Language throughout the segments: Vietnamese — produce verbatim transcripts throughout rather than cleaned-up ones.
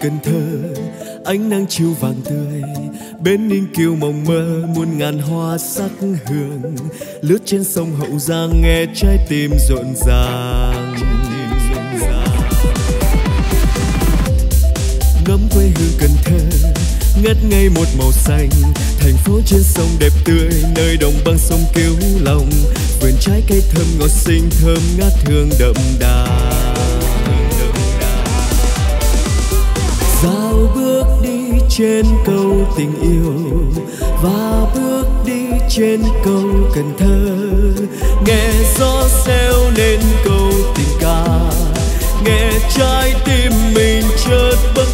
Cần Thơ, ánh nắng chiều vàng tươi, bên Ninh Kiều mộng mơ muôn ngàn hoa sắc hương, lướt trên sông Hậu Giang nghe trái tim rộn ràng. Ngắm quê hương Cần Thơ, ngất ngây một màu xanh, thành phố trên sông đẹp tươi, nơi đồng băng sông Kiều Long, vườn trái cây thơm ngọt xinh, thơm ngát hương đậm đà. Dạo bước đi trên cầu tình yêu và bước đi trên cầu Cần Thơ, nghe gió reo nên câu tình ca, nghe trái tim mình chợt bâng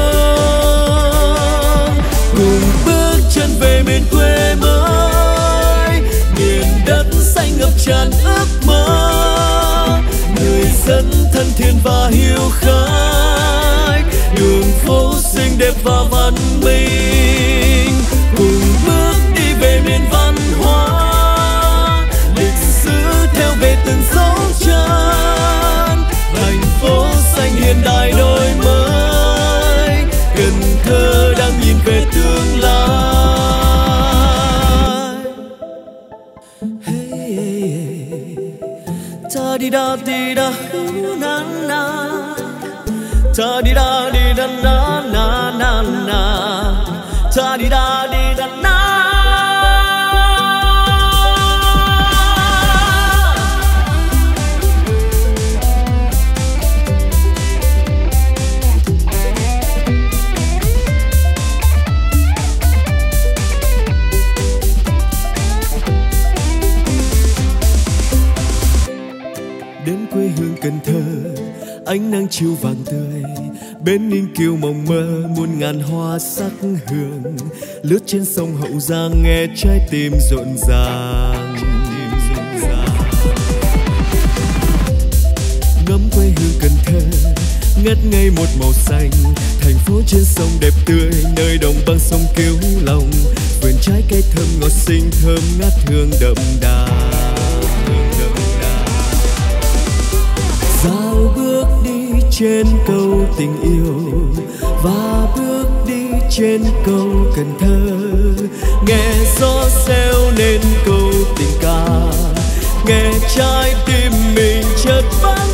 khuâng. Cùng bước chân về miền quê mới, miền đất xanh ngập tràn ước mơ, người dân thân thiện và hiếu khách, đường phố xinh đẹp và văn minh. Cùng bước đi về miền văn hóa, lịch sử theo về từng dấu chân, thành phố xanh hiện đại đổi mới, Cần Thơ đang nhìn về tương lai. Hey, hey, hey. Ta đi da đi da na na, ta đi da đi da na na na na, ta đi da đi da na. Đến quê hương Cần Thơ, ánh nắng chiều vàng tươi, bên Ninh Kiều mộng mơ muôn ngàn hoa sắc hương, lướt trên sông Hậu Giang nghe trái tim rộn ràng. Ngắm quê hương Cần Thơ, ngất ngây một màu xanh, thành phố trên sông đẹp tươi, nơi đồng băng sông Kiều Long, vườn trái cây thơm ngọt xinh, thơm ngát hương đậm đà. Dạo bước đi trên cầu tình yêu và bước đi trên cầu Cần Thơ, nghe gió reo nên câu tình ca, nghe trái tim mình chợt bâng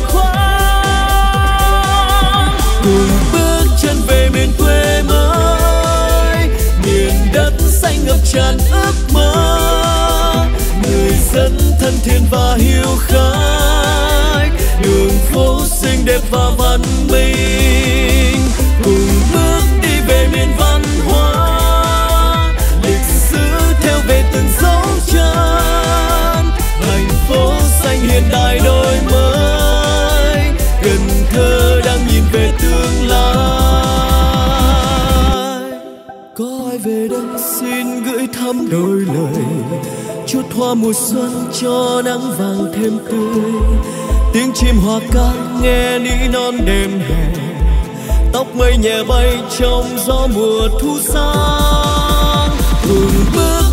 khuâng. Cùng bước chân về miền quê mới, miền đất xanh ngập tràn ước mơ, người dân thân thiện và hiếu khách, đường phố xinh đẹp và văn minh. Cùng bước đi về miền văn hóa, lịch sử theo về từng dấu chân, thành phố xanh hiện đại đổi mới, Cần Thơ đang nhìn về tương lai. Có ai về đây xin gửi thăm đôi lời, chút hoa mùa xuân cho nắng vàng thêm tươi, tiếng chim hòa ca nghe nỉ non đêm hè, tóc mây nhẹ bay trong gió mùa thu sang. Cùng bước